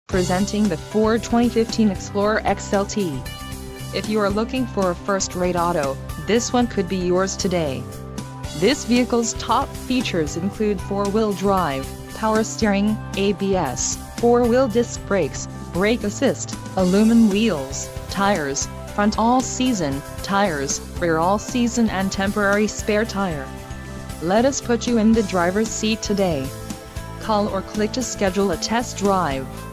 Presenting the Ford 2015 Explorer XLT. If you are looking for a first-rate auto, this one could be yours today. This vehicle's top features include 4-wheel drive, power steering, ABS, 4-wheel disc brakes, brake assist, aluminum wheels, tires, front all-season tires, rear all-season and temporary spare tire. Let us put you in the driver's seat today. Call or click to schedule a test drive.